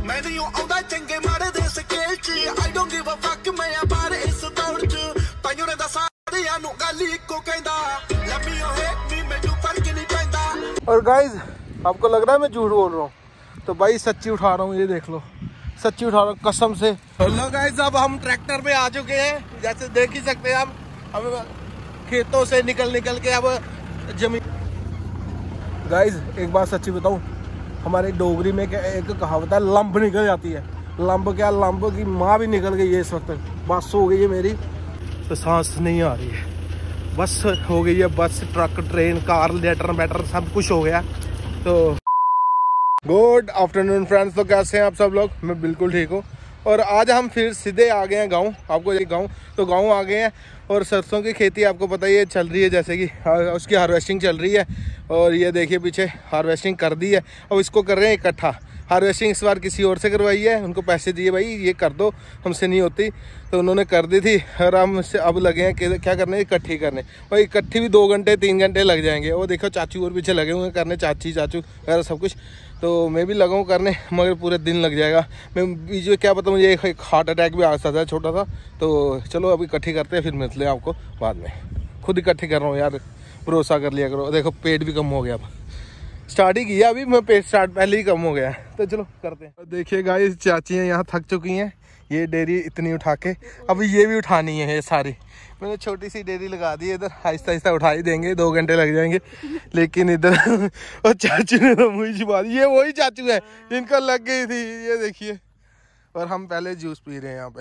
मैं नहीं आउंदा चंगे माड़े दे स्केल च I don't give a fuck मैं आ बाहर इस दौड़ च ताइयों ने दसा यानू गाली को कहंदा लव मी और हेट मी मैनू फर्क नहीं पैंदा। और गाइस आपको लग रहा है मैं झूठ बोल रहा हूँ तो भाई सच्ची उठा रहा हूँ, ये देख लो सच्ची उठा रहा हूँ कसम से। हेलो गाइस अब हम ट्रैक्टर पे आ चुके हैं, जैसे देख ही सकते हैं हम अब खेतों से निकल के अब जमीन। गाइस एक बात सच्ची बताऊँ, हमारे डोगरी में एक कहावत है लंब निकल जाती है। लंब क्या, लंब की माँ भी निकल गई है इस वक्त। बस हो गई है मेरी तो सांस नहीं आ रही है, बस हो गई है, bus truck train car letter batter सब कुछ हो गया। तो गुड आफ्टरनून फ्रेंड्स, तो कैसे हैं आप सब लोग? मैं बिल्कुल ठीक हूँ। और आज हम फिर सीधे आ गए हैं गाँव। आपको ये गाँव आ गए हैं और सरसों की खेती आपको पता ही है चल रही है, जैसे कि उसकी हार्वेस्टिंग चल रही है। और ये देखिए पीछे हार्वेस्टिंग कर दी है, अब इसको कर रहे हैं इकट्ठा। हार्वेस्टिंग इस बार किसी और से करवाई है, उनको पैसे दिए भाई ये कर दो, हमसे नहीं होती, तो उन्होंने कर दी थी। और हम अब लगे हैं कि क्या करने, इकट्ठी करने। और इकट्ठी भी 2 घंटे 3 घंटे लग जाएंगे। वो देखो चाचू और पीछे लगे हुए हैं करने, चाचू वगैरह सब कुछ। तो मैं भी लगा हूँ करने, मगर पूरे दिन लग जाएगा। मैं बीच में क्या पता मुझे एक हार्ट अटैक भी आ सकता है छोटा सा। तो चलो अभी इकट्ठी करते हैं, फिर मिलते हैं आपको बाद में। खुद इकट्ठी कर रहा हूँ यार, भरोसा कर लिया करो। देखो पेट भी कम हो गया, अब स्टार्ट ही किया अभी मैं, पेट स्टार्ट पहले ही कम हो गया है। तो चलो करते हैं। देखिए गाइस चाची हैं यहाँ थक चुकी हैं, ये डेयरी इतनी उठा के अब ये भी उठानी है। ये सारी मैंने छोटी सी डेयरी लगा दी है इधर, आहिस्ता उठा ही देंगे, 2 घंटे लग जाएंगे। लेकिन इधर और चाचू ने तो मुझे छिपा दी। ये वही चाचू है जिनका लग गई थी, ये देखिए। और हम पहले जूस पी रहे हैं यहाँ पे।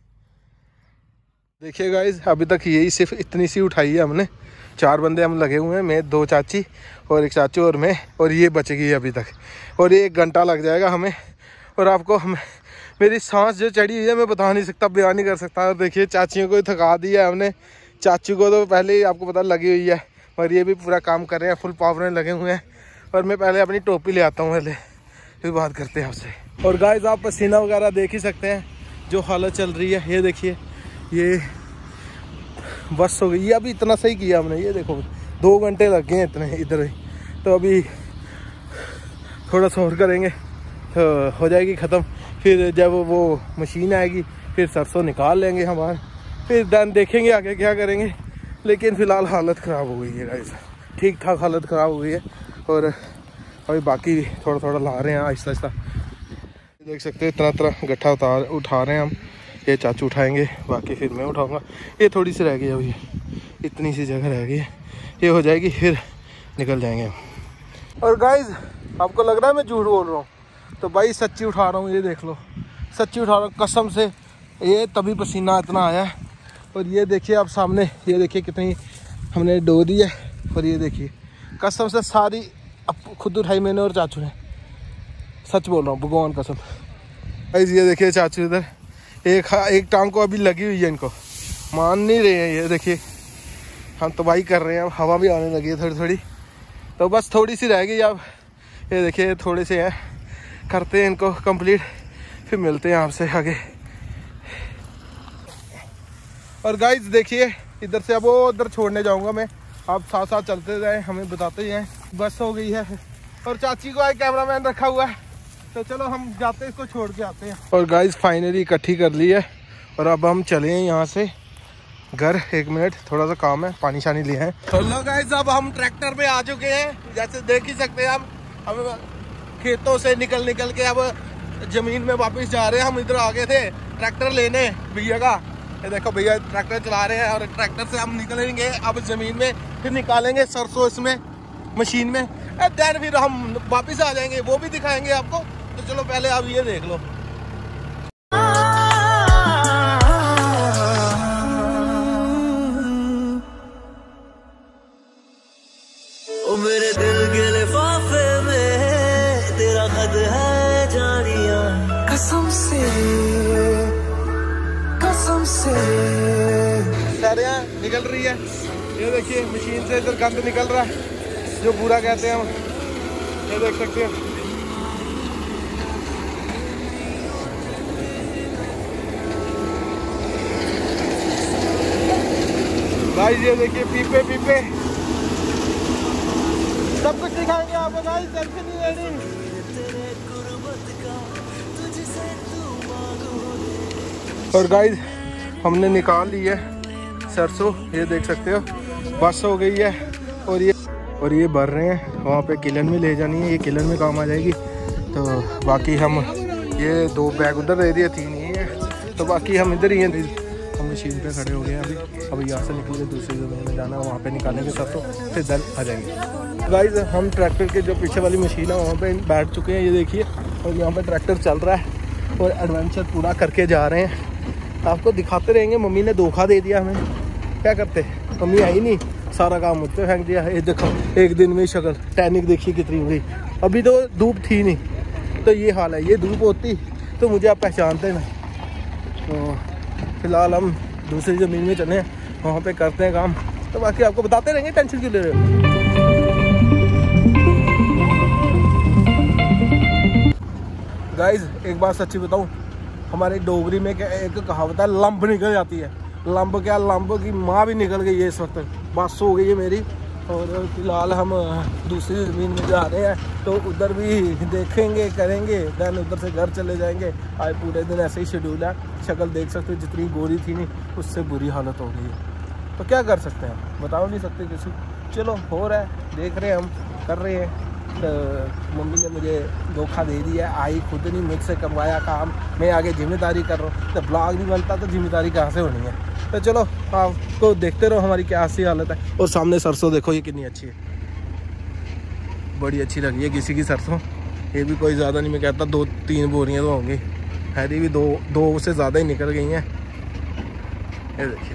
देखिए गाइस अभी तक यही सिर्फ इतनी सी उठाई है हमने। 4 बंदे हम लगे हुए हैं, मैं 2 चाची और 1 चाचू और मैं, और ये बच गई अभी तक। और ये 1 घंटा लग जाएगा हमें। और आपको मेरी सांस जो चढ़ी हुई है मैं बता नहीं सकता, बयान नहीं कर सकता। और देखिए चाचियों को थका दिया है हमने। चाचू को तो पहले ही आपको पता लगी हुई है, और ये भी पूरा काम कर रहे हैं, फुल पावर में लगे हुए हैं। और मैं पहले अपनी टोपी ले आता हूँ पहले, फिर बात करते हैं आपसे। और गाइस आप पसीना वगैरह देख ही सकते हैं जो हालत चल रही है। ये देखिए ये बस हो गई, ये अभी इतना सही किया हमने। ये देखो 2 घंटे लग गए हैं इतने इधर ही। तो अभी थोड़ा सा और करेंगे तो हो जाएगी ख़त्म। फिर जब वो मशीन आएगी फिर सरसों निकाल लेंगे हमारे, फिर देन देखेंगे आगे क्या करेंगे। लेकिन फ़िलहाल हालत ख़राब हो गई है गाइस, ठीक ठाक हालत ख़राब हो गई है। और अभी बाकी थोड़ा ला रहे हैं आहिस्ता। देख सकते हैं इतना गट्ठा उठा रहे हैं हम। ये चाचू उठाएंगे, बाकी फिर मैं उठाऊंगा। ये थोड़ी सी रह गई अभी, इतनी सी जगह रह गई है, ये हो जाएगी फिर निकल जाएंगे हम। और गाइस आपको लग रहा है मैं झूठ बोल रहा हूँ तो भाई सच्ची उठा रहा हूँ, ये देख लो सच्ची उठा रहा हूँ कसम से। ये तभी पसीना इतना आया है। और ये देखिए आप सामने, ये देखिए कितनी हमने डो दी है। और ये देखिए कसम से सारी अब खुद उठाई मैंने और चाचू ने, सच बोल रहा हूँ भगवान कसम। गाइस ये देखिए चाचू इधर एक टांग को अभी लगी हुई है, इनको मान नहीं रहे हैं। ये देखिए हम तबाही कर रहे हैं, अब हवा भी आने लगी है थोड़ी। तो बस थोड़ी सी रह गई अब। ये देखिए थोड़े से हैं, करते हैं इनको कंप्लीट, फिर मिलते हैं आपसे आगे। और गाइस देखिए इधर से अब वो उधर छोड़ने जाऊंगा मैं, आप साथ चलते जाएं, हमें बताते ही हैं। बस हो गई है और चाची को एक कैमरामैन रखा हुआ है, तो चलो हम जाते हैं, इसको छोड़ के आते हैं। और गाइस फाइनली इकट्ठी कर ली है और अब हम चले हैं यहाँ से घर। 1 मिनट थोड़ा सा काम है, पानी शानी लिया है। हेलो गाइस अब हम ट्रैक्टर पे आ चुके हैं, जैसे देख ही सकते हैं हम अब खेतों से निकल के अब जमीन में वापस जा रहे हैं। हम इधर आ गए थे ट्रैक्टर लेने भैया का, ये देखो भैया ट्रैक्टर चला रहे हैं। और ट्रैक्टर से हम निकलेंगे अब जमीन में, फिर निकालेंगे सरसों इसमें मशीन में, देन फिर हम वापस आ जाएंगे, वो भी दिखाएंगे आपको। तो चलो पहले आप ये देख लो। ओ मेरे दिल के लिफाफे में तेरा खत है जानिया, कसम से सैरियाँ निकल रही है। ये देखिए मशीन से इधर गंद निकल रहा है जो बुरा कहते हैं हम, ये देख सकते हैं। गाइस ये देखिए पीपे सब कुछ दिखाएंगे आपको गाइस, टेंशन नहीं लेनी। और गाइस हमने निकाल ली है सरसों, ये देख सकते हो बस हो गई है। और ये भर रहे हैं, वहाँ पे किलन में ले जानी है, ये किलन में काम आ जाएगी। तो बाकी हम ये 2 बैग उधर दे दिए, 3 ही है, तो बाकी हम इधर ही हैं। हम मशीन पे खड़े हो गए हैं अभी यहाँ से निकल के दूसरी ज़मीन में जाना है, वहाँ पे निकालेंगे सरसों, फिर दल आ जाएंगे। गाइस हम ट्रैक्टर के जो पीछे वाली मशीन है वहाँ पे बैठ चुके हैं, ये देखिए। और यहाँ पे ट्रैक्टर चल रहा है और एडवेंचर पूरा करके जा रहे हैं, आपको दिखाते रहेंगे। मम्मी ने धोखा दे दिया हमें, क्या करते, मम्मी आई नहीं, सारा काम मुझ पे फेंक दिया। ये देखो एक दिन में शक्ल टैनिक देखिए कितनी हुई, अभी तो धूप थी नहीं, तो ये हाल है। ये धूप होती तो मुझे आप पहचानते ना। तो फिलहाल हम दूसरी ज़मीन में चले हैं, वहाँ पे करते हैं काम, तो बाकी आपको बताते रहेंगे, टेंशन क्यों ले रहे हो। गाइज एक बात सच्ची बताऊँ, हमारे डोगरी में क्या एक कहावत है, लंब निकल जाती है। लंब क्या, लंब की माँ भी निकल गई है इस वक्त, बस हो गई है मेरी। और फिलहाल हम दूसरी ज़मीन में जा रहे हैं, तो उधर भी देखेंगे करेंगे, दैन उधर से घर चले जाएंगे। आज पूरे दिन ऐसे ही शेड्यूल है, शक्ल देख सकते हो, जितनी गोरी थी नहीं उससे बुरी हालत हो गई है। तो क्या कर सकते हैं, बताओ नहीं सकते किसी। चलो हो रहा है, देख रहे हैं, हम कर रहे हैं। तो मम्मी ने मुझे धोखा दे दिया, आई खुद नहीं, मुझसे करवाया काम, मैं आगे जिम्मेदारी कर रहा हूँ। तो ब्लॉग नहीं बनता तो जिम्मेदारी कहाँ से होनी है। तो चलो आपको देखते रहो हमारी क्या सी हालत है। और सामने सरसों देखो, ये कितनी अच्छी है, बड़ी अच्छी लगी है किसी की सरसों। ये भी कोई ज़्यादा नहीं, मैं कहता 2-3 बोरियाँ तो होंगी, हैरी भी 2 से ज़्यादा ही निकल गई हैं। ये देखिए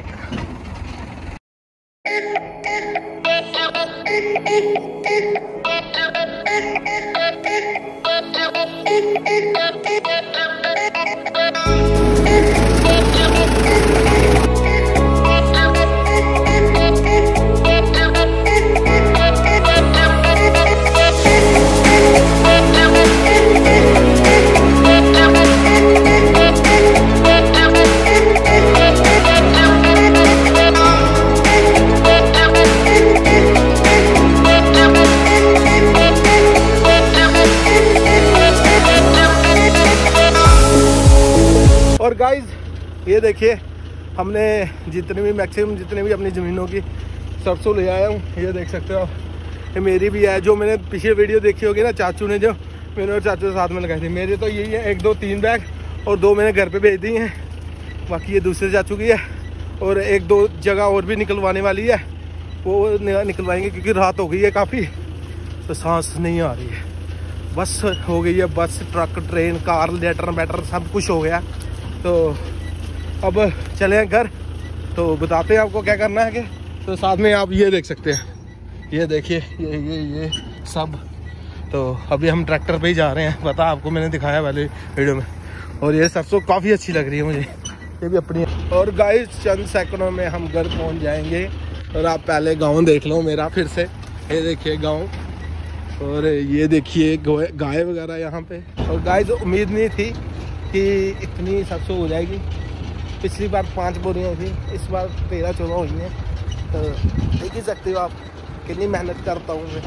और गाइज ये देखिए, हमने जितने भी मैक्सिमम जितने भी अपनी ज़मीनों की सरसों ले आया हूँ, ये देख सकते हो आप। ये मेरी भी है, जो मैंने पिछले वीडियो देखी होगी ना, चाचू ने जो मैंने और चाचू के साथ में लगाई थी। मेरे तो यही है 1, 2, 3 बैग, और 2 मैंने घर पे भेज दी हैं। बाकी ये दूसरे चाचू की है, और 1-2 जगह और भी निकलवाने वाली है, वो निकलवाएंगे क्योंकि रात हो गई है काफ़ी, तो सांस नहीं आ रही है। बस हो गई है, bus truck train car letter batter सब कुछ हो गया। तो अब चले हैं घर, तो बताते हैं आपको क्या करना है। तो साथ में आप ये देख सकते हैं, ये देखिए ये सब। तो अभी हम ट्रैक्टर पे ही जा रहे हैं, पता आपको मैंने दिखाया पहले वीडियो में। और ये सरसों काफ़ी अच्छी लग रही है मुझे, ये भी अपनी है। और गाइस चंद सेकंडों में हम घर पहुंच जाएंगे। और आप पहले गाँव देख लो मेरा फिर से, ये देखिए गाँव, और ये देखिए गाय वगैरह यहाँ पे। और गाइस उम्मीद नहीं थी कि इतनी सरसों हो जाएगी। पिछली बार 5 बोरियाँ थी, इस बार 13-14 हुई हैं। तो देख ही सकते हो आप कितनी मेहनत करता हूँ मैं।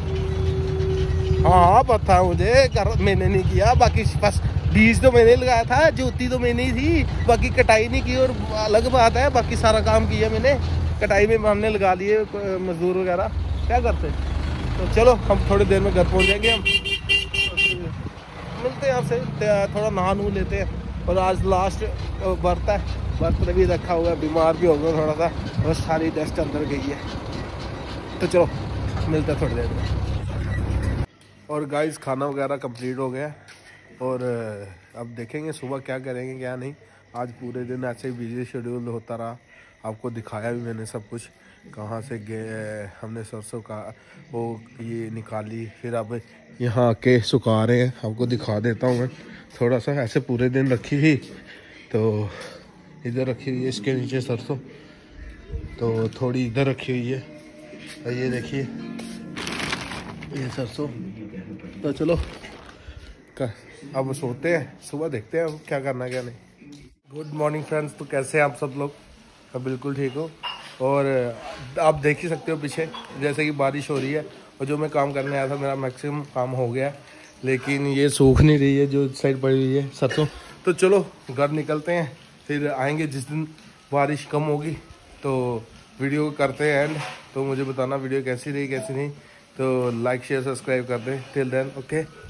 हाँ पता है मुझे, मैंने नहीं किया, बाकी बस बीज तो मैंने लगाया था, जोती तो मैंने ही थी, बाकी कटाई नहीं की। और अलग बात है, बाकी सारा काम किया मैंने, कटाई में हमने लगा लिए मजदूर वगैरह, क्या करते। तो चलो हम थोड़ी देर में घर पहुँच जाएंगे, हम मिलते हैं आपसे, थोड़ा नहा नू लेते हैं। और आज लास्ट बर्त है, बर्त भी रखा हुआ है, बीमार भी हो गया थोड़ा सा, बस सारी डस्ट अंदर गई है। तो चलो मिलते हैं थोड़ी देर में। और गाइस खाना वगैरह कंप्लीट हो गया, और अब देखेंगे सुबह क्या करेंगे क्या नहीं। आज पूरे दिन ऐसे ही बिजी शेड्यूल होता रहा, आपको दिखाया भी मैंने सब कुछ, कहाँ से गए हमने सरसों का वो ये निकाली, फिर अब यहाँ आके सुखा रहे हैं। आपको दिखा देता हूँ मैं थोड़ा सा, ऐसे पूरे दिन रखी थी, तो इधर रखी हुई है इसके नीचे सरसों, तो थोड़ी इधर रखी हुई है, और ये देखिए ये सरसों। तो चलो अब सोते हैं, सुबह देखते हैं अब क्या करना क्या नहीं। गुड मॉर्निंग फ्रेंड्स, तो कैसे हैं आप सब लोग? अब बिल्कुल ठीक हो। और आप देख ही सकते हो पीछे जैसे कि बारिश हो रही है, और जो मैं काम करने आया था मेरा मैक्सिमम काम हो गया, लेकिन ये सूख नहीं रही है जो साइड पड़ी हुई है सरसों। तो चलो घर निकलते हैं, फिर आएंगे जिस दिन बारिश कम होगी तो वीडियो करते हैं एंड। तो मुझे बताना वीडियो कैसी रही कैसी नहीं, तो लाइक शेयर सब्सक्राइब कर दें। Till then okay.